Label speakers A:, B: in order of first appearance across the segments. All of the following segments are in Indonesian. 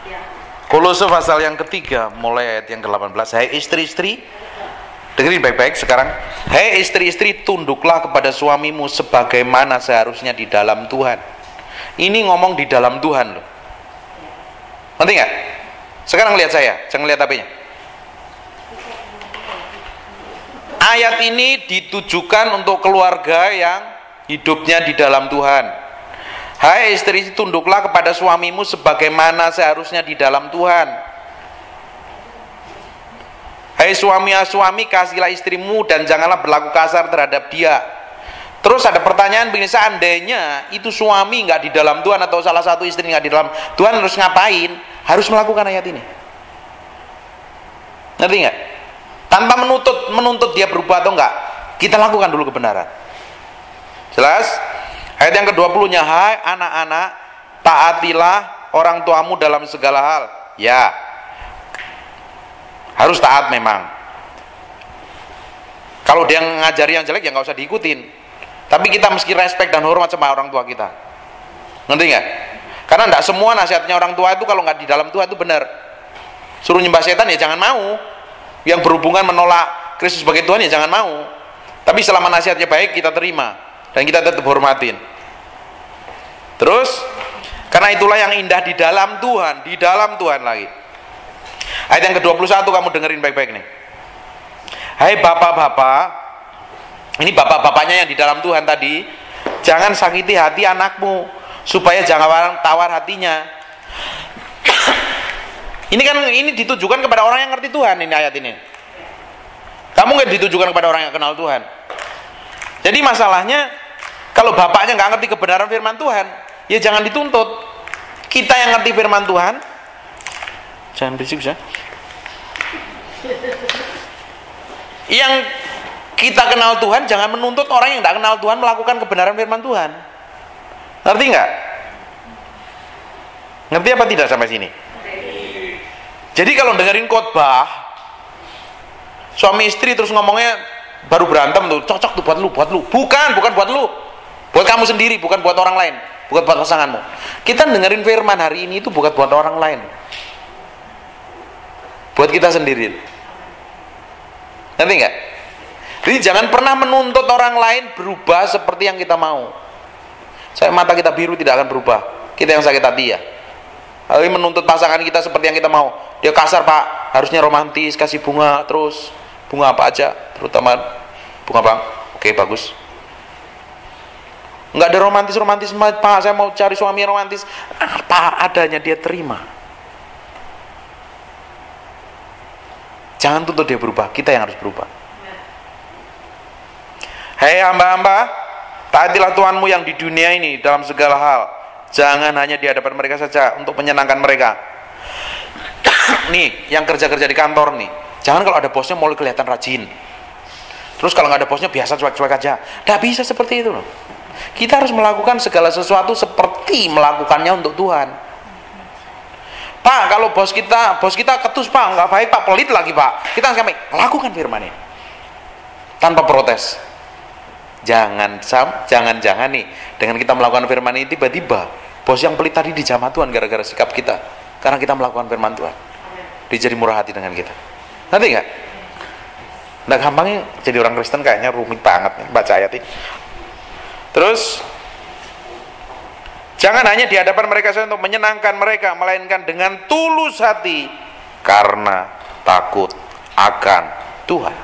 A: Kolose pasal yang ketiga mulai ayat yang ke-18. Hai istri-istri, dengerin baik-baik sekarang. Hai istri-istri, tunduklah kepada suamimu sebagaimana seharusnya di dalam Tuhan. Ini ngomong di dalam Tuhan loh. Ngerti nggak? Sekarang lihat saya, jangan lihat HP-nya. Ayat ini ditujukan untuk keluarga yang hidupnya di dalam Tuhan. Hai istri, tunduklah kepada suamimu sebagaimana seharusnya di dalam Tuhan. Hai suami, kasihilah istrimu dan janganlah berlaku kasar terhadap dia. Terus ada pertanyaan begini, seandainya itu suami nggak di dalam Tuhan atau salah satu istri nggak di dalam Tuhan, harus ngapain? Harus melakukan ayat ini. Ngerti nggak? Tanpa menuntut dia berubah atau enggak, kita lakukan dulu kebenaran. Jelas? Ayat yang ke-20-nya, hai anak-anak, taatilah orang tuamu dalam segala hal. Ya, harus taat memang. Kalau dia ngajari yang jelek ya nggak usah diikutin. Tapi kita mesti respect dan hormat sama orang tua kita. Ngerti nggak? Karena tidak semua nasihatnya orang tua itu kalau nggak di dalam Tuhan itu benar. Suruh nyembah setan ya jangan mau. Yang berhubungan menolak Kristus sebagai Tuhan ya jangan mau. Tapi selama nasihatnya baik kita terima dan kita tetap hormatin. Terus, karena itulah yang indah di dalam Tuhan lagi. Ayat yang ke-21 kamu dengerin baik-baik nih. Hai bapak-bapak, ini bapak-bapaknya yang di dalam Tuhan tadi, jangan sakiti hati anakmu supaya jangan tawar hatinya. Ini ditujukan kepada orang yang ngerti Tuhan, ini ayat ini. Kamu nggak ditujukan kepada orang yang kenal Tuhan. Jadi masalahnya kalau bapaknya nggak ngerti kebenaran firman Tuhan, ya jangan dituntut. Kita yang ngerti firman Tuhan, jangan berisik ya. Yang kita kenal Tuhan, jangan menuntut orang yang nggak kenal Tuhan melakukan kebenaran firman Tuhan. Ngerti nggak? Ngerti apa tidak sampai sini? Jadi kalau dengerin khotbah suami istri terus ngomongnya baru berantem tuh, cocok tuh buat lu. Bukan buat lu. Buat kamu sendiri, bukan buat orang lain, bukan buat pasanganmu. Kita dengerin firman hari ini itu bukan buat orang lain. Buat kita sendiri. Ngerti nggak? Jadi jangan pernah menuntut orang lain berubah seperti yang kita mau. Saya mata kita biru tidak akan berubah. Kita yang sakit hati ya. Lalu menuntut pasangan kita seperti yang kita mau. Dia kasar pak, harusnya romantis, kasih bunga terus. Bunga apa aja, terutama bunga bang. Oke bagus. Nggak ada romantis pak, saya mau cari suami yang romantis. Apa adanya dia terima. Jangan tuntut dia berubah, kita yang harus berubah. Hei hamba-hamba, taatilah Tuhanmu yang di dunia ini dalam segala hal. Jangan hanya di hadapan mereka saja untuk menyenangkan mereka. Nih, yang kerja-kerja di kantor nih, jangan kalau ada bosnya mau kelihatan rajin. Terus kalau nggak ada bosnya biasa cuek-cuek aja. Nggak bisa seperti itu loh. Kita harus melakukan segala sesuatu seperti melakukannya untuk Tuhan. Pak, kalau bos kita ketus pak, nggak baik pak, pelit lagi pak. Kita harus lakukan firman ini tanpa protes. Jangan nih dengan kita melakukan firman ini tiba-tiba bos yang pelit tadi dijamah Tuhan gara-gara sikap kita, karena kita melakukan firman Tuhan. Dia jadi murah hati dengan kita. Nanti nggak? Nggak gampangnya jadi orang Kristen kayaknya rumit banget nih baca ayat ini. Terus jangan hanya di hadapan mereka saja untuk menyenangkan mereka, melainkan dengan tulus hati karena takut akan Tuhan.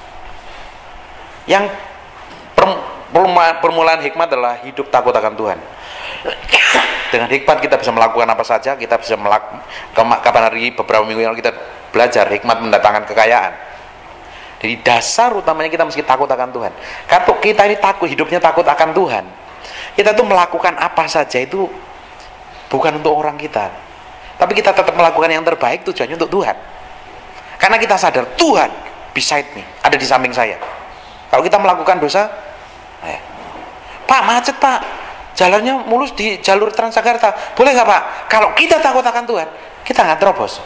A: Yang permulaan hikmat adalah hidup takut akan Tuhan. Dengan hikmat kita bisa melakukan apa saja. Kita bisa kapan hari beberapa minggu yang lalu kita belajar hikmat mendatangkan kekayaan. Jadi dasar utamanya kita mesti takut akan Tuhan. Kalau kita ini hidupnya takut akan Tuhan, kita tuh melakukan apa saja itu bukan untuk orang kita, tapi kita tetap melakukan yang terbaik tujuannya untuk Tuhan. Karena kita sadar Tuhan beside me, ada di samping saya. Kalau kita melakukan dosa, Pak macet pak, jalannya mulus di jalur Transjakarta, boleh nggak pak? Kalau kita takut akan Tuhan, kita nggak terobos.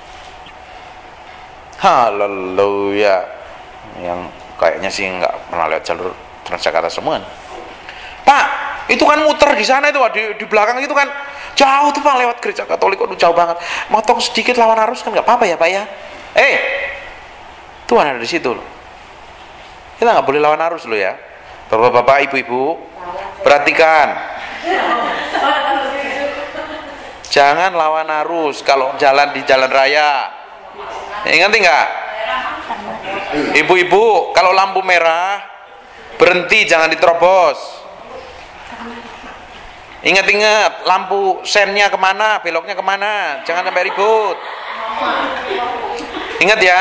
A: Haleluya. Yang kayaknya sih nggak pernah lewat jalur Transjakarta semua. Pak, itu kan muter di sana itu di belakang itu kan Jauh tuh Pak, lewat gereja Katolik, kok jauh banget. Motong sedikit lawan arus kan nggak apa-apa ya Pak ya. Tuhan ada di situ loh. Kita nggak boleh lawan arus loh ya. Bapak-bapak, ibu-ibu, perhatikan. Jangan lawan arus kalau jalan di jalan raya. Ingat nggak? Ibu-ibu, kalau lampu merah berhenti, jangan diterobos. Ingat-ingat, lampu sennya kemana, beloknya kemana, jangan sampai ribut. Ingat ya,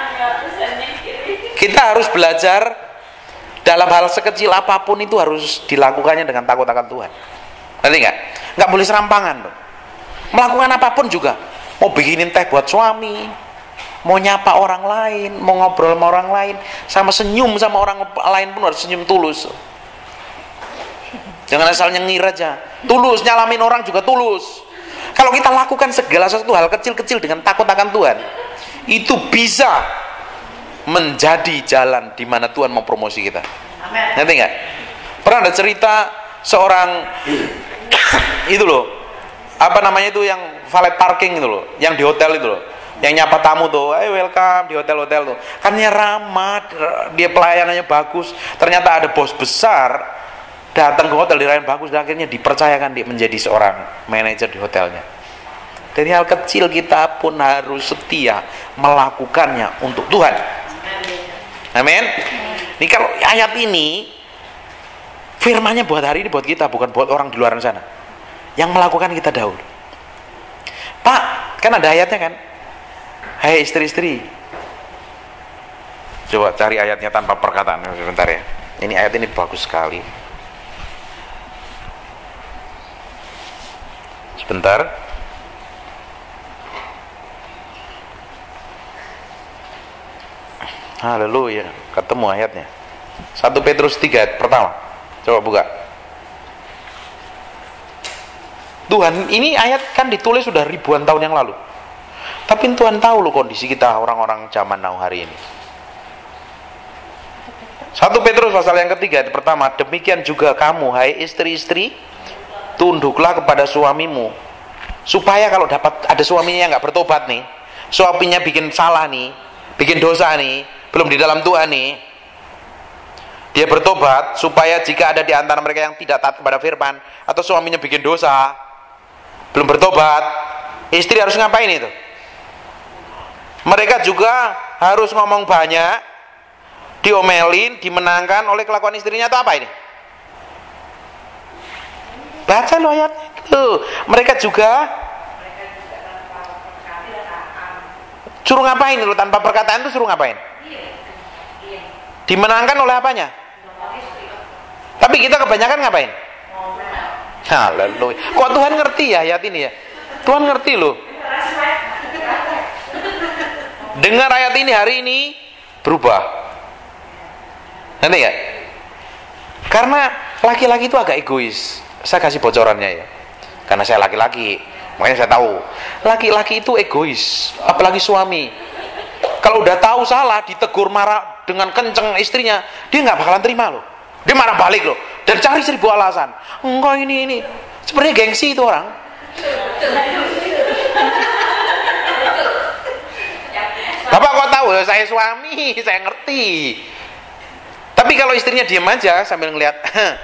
A: kita harus belajar dalam hal sekecil apapun itu harus dilakukannya dengan takut akan Tuhan. Ngerti nggak? Nggak boleh serampangan loh. Melakukan apapun juga, mau bikinin teh buat suami, mau nyapa orang lain, mau ngobrol sama orang lain, sama senyum sama orang lain pun harus senyum tulus. Jangan asal nyengir aja. Tulus, nyalamin orang juga tulus. Kalau kita lakukan segala sesuatu hal kecil-kecil dengan takut akan Tuhan, itu bisa menjadi jalan di mana Tuhan mau promosi kita. Ngerti nggak? Pernah ada cerita seorang itu loh, apa namanya itu yang valet parking itu loh, yang di hotel itu loh, yang nyapa tamu tuh, welcome di hotel-hotel tuh, kan ramah, dia pelayanannya bagus. Ternyata ada bos besar datang ke hotel di lain bagus, dan akhirnya dipercayakan dia menjadi seorang manajer di hotelnya. Dari hal kecil kita pun harus setia melakukannya untuk Tuhan. Amin. Ini kalau ayat ini firmannya buat hari ini buat kita, bukan buat orang di luar sana. Yang melakukan kita dahulu. Pak, kan ada ayatnya kan? Hai istri-istri. Coba cari ayatnya tanpa perkataan sebentar ya. Ini ayat ini bagus sekali. Sebentar. Haleluya, ketemu ayatnya. 1 Petrus 3 ayat pertama. Coba buka. Tuhan, ini ayat kan ditulis sudah ribuan tahun yang lalu. Tapi Tuhan tahu loh kondisi kita orang-orang zaman now hari ini. 1 Petrus pasal yang ketiga ayat pertama, demikian juga kamu hai istri-istri, tunduklah kepada suamimu, supaya kalau dapat ada suaminya yang nggak bertobat nih, suaminya bikin salah nih, bikin dosa nih, belum di dalam Tuhan nih, dia bertobat, supaya jika ada di antara mereka yang tidak taat kepada firman, atau suaminya bikin dosa belum bertobat, istri harus ngapain itu? Mereka juga harus ngomong banyak, diomelin, dimenangkan oleh kelakuan istrinya, atau apa ini? Baca lo ayatnya tuh. Mereka juga suruh ngapain lo, tanpa perkataan itu suruh ngapain? Dimenangkan oleh apanya? Tapi kita kebanyakan ngapain? Haleluya. Kok Tuhan ngerti ya ayat ini ya? Tuhan ngerti loh. Dengar ayat ini hari ini berubah. Nanti ya? Karena laki-laki itu agak egois. Saya kasih bocorannya ya. Karena saya laki-laki, makanya saya tahu. Laki-laki itu egois, apalagi suami. Kalau udah tahu salah, ditegur marah dengan kenceng istrinya, dia nggak bakalan terima loh. Dia marah balik loh, dan cari 1000 alasan. Enggak ini. Sebenarnya gengsi itu orang. Bapak kok tahu? Saya suami, saya ngerti. Tapi kalau istrinya diam aja sambil ngeliat,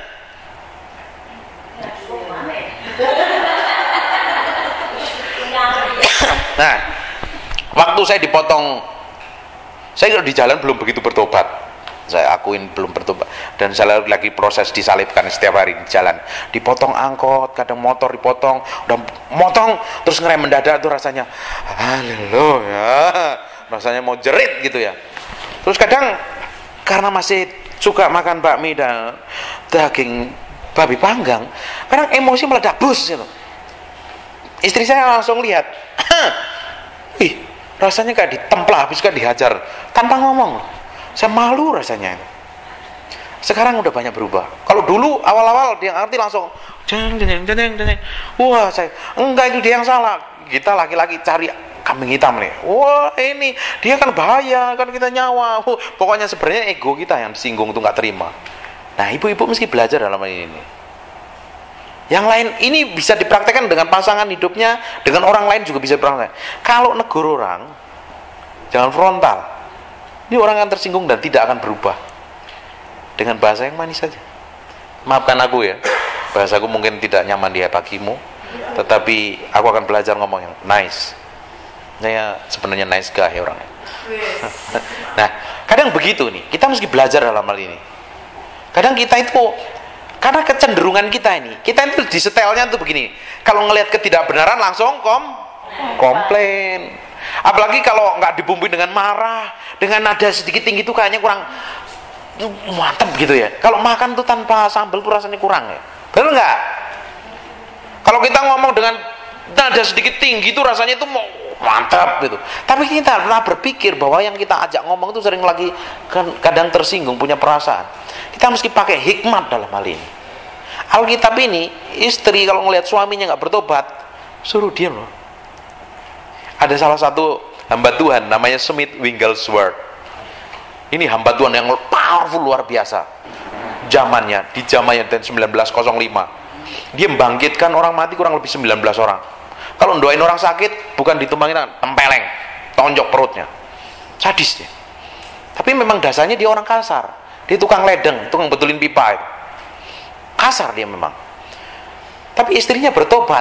A: nah, waktu saya dipotong, saya di jalan belum begitu bertobat. Saya akuin belum bertobat, dan saya lagi proses disalibkan setiap hari di jalan. Dipotong angkot, kadang motor dipotong, udah motong terus ngerem mendadak tuh rasanya, haleluya, rasanya mau jerit gitu ya. Terus kadang karena masih suka makan bakmi dan daging babi panggang, kadang emosi meledak bus gitu. Istri saya langsung lihat, wih, rasanya kayak ditemplah, habis kan dihajar tanpa ngomong. Saya malu rasanya. Sekarang udah banyak berubah. Kalau dulu awal-awal dia ngerti langsung, jeng. Wah, saya enggak, itu dia yang salah. Kita laki-laki cari kambing hitam nih. Wah, ini dia kan bahaya, kan kita nyawa. Pokoknya sebenarnya ego kita yang disinggung tuh nggak terima. Nah, ibu-ibu mesti belajar dalam hal ini. Yang lain ini bisa dipraktekkan dengan pasangan hidupnya, dengan orang lain juga bisa dipraktekkan. Kalau negur orang, jangan frontal. Ini orang akan tersinggung dan tidak akan berubah. Dengan bahasa yang manis saja. Maafkan aku ya, bahasaku mungkin tidak nyaman di bagimu, tetapi aku akan belajar ngomong yang nice. Saya sebenarnya nice guy orangnya. Nah, kadang begitu nih, kita mesti belajar dalam hal ini. Kadang kita itu, karena kecenderungan kita itu di setelnya tuh begini. Kalau ngelihat ketidakbenaran langsung komplain. Apalagi kalau nggak dibumbui dengan marah, dengan nada sedikit tinggi tuh kayaknya kurang mantap gitu ya. Kalau makan tuh tanpa sambal tuh rasanya kurang ya. Benar nggak? Kalau kita ngomong dengan nada sedikit tinggi tuh rasanya itu mau mantap gitu. Tapi kita pernah berpikir bahwa yang kita ajak ngomong itu sering lagi kadang tersinggung, punya perasaan. Kita mesti pakai hikmat dalam hal ini. Alkitab ini, istri kalau ngelihat suaminya nggak bertobat, suruh diam loh. Ada salah satu hamba Tuhan namanya Smith Wigglesworth. Ini hamba Tuhan yang powerful luar biasa. Zamannya, di zamannya tahun 1905. Dia membangkitkan orang mati kurang lebih 19 orang. Kalau doain orang sakit, bukan ditumbangin, tempeleng, tonjok perutnya. Sadis dia. Tapi memang dasarnya dia orang kasar. Dia tukang ledeng, tukang betulin pipa itu. Kasar dia memang. Tapi istrinya bertobat.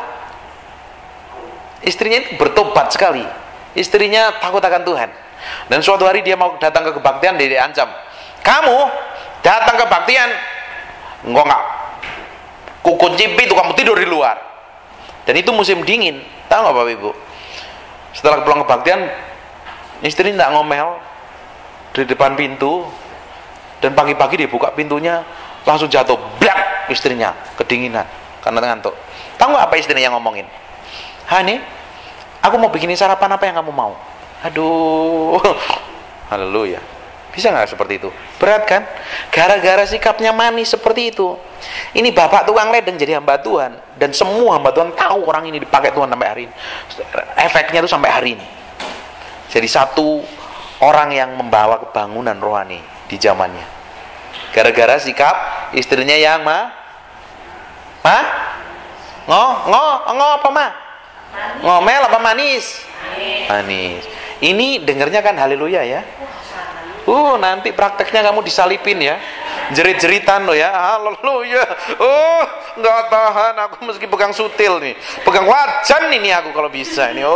A: Istrinya itu bertobat sekali. Istrinya takut akan Tuhan. Dan suatu hari dia mau datang ke kebaktian, dia diancam. Kamu datang ke kebaktian, enggak kukunci pintu, kamu tidur di luar. Dan itu musim dingin. Tahu nggak Bapak Ibu? Setelah pulang kebaktian, istri tidak ngomel di depan pintu, dan pagi-pagi dia buka pintunya, langsung jatuh blak istrinya, kedinginan karena ngantuk. Tahu nggak apa istrinya yang ngomongin? Hani, aku mau bikinin sarapan apa yang kamu mau? Aduh, haleluya. Bisa nggak seperti itu? Berat kan? Gara-gara sikapnya manis seperti itu. Ini bapak tukang ledeng jadi hamba Tuhan. Dan semua hamba Tuhan tahu orang ini dipakai Tuhan sampai hari ini. Efeknya itu sampai hari ini. Jadi satu orang yang membawa kebangunan rohani di zamannya. Gara-gara sikap istrinya yang apa mah? Ngomel apa manis? Manis. Ini dengernya kan haleluya ya. Nanti prakteknya kamu disalipin ya, jerit-jeritan lo ya, haleluya. Nggak tahan, aku meski pegang sutil nih, pegang wajan ini aku kalau bisa ini.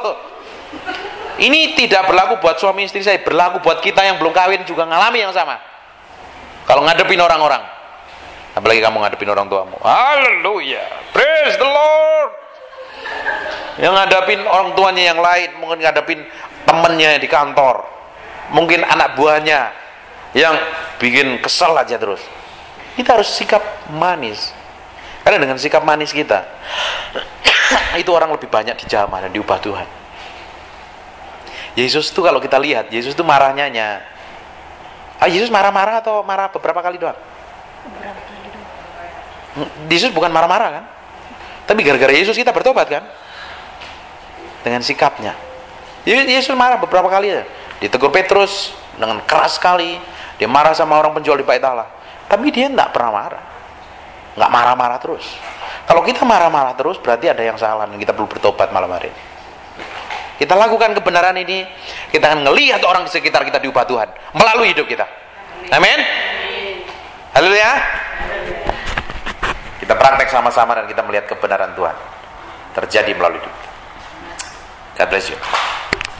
A: Ini tidak berlaku buat suami istri saya, berlaku buat kita yang belum kawin juga ngalami yang sama. Kalau ngadepin orang-orang, apalagi kamu ngadepin orang tuamu, haleluya, praise the Lord. Yang ngadepin orang tuanya yang lain, mungkin ngadepin temennya di kantor, mungkin anak buahnya yang bikin kesel aja terus. Kita harus sikap manis. Karena dengan sikap manis kita, itu orang lebih banyak dijamah dan diubah Tuhan. Yesus itu kalau kita lihat, Yesus itu marahnya Yesus marah-marah atau marah beberapa kali doang? Beberapa kali doang. Yesus bukan marah-marah kan? Tapi gara-gara Yesus kita bertobat kan? Dengan sikapnya. Yesus marah beberapa kali ya. Ditegur Petrus dengan keras sekali. Dia marah sama orang penjual di bait Allah. Tapi dia tidak pernah marah. Nggak marah-marah terus. Kalau kita marah-marah terus, berarti ada yang salah dan kita perlu bertobat malam hari ini. Kita lakukan kebenaran ini, kita akan ngelihat orang di sekitar kita diubah Tuhan melalui hidup kita. Amin. Haleluya. Kita praktek sama-sama dan kita melihat kebenaran Tuhan terjadi melalui hidup kita. God bless you.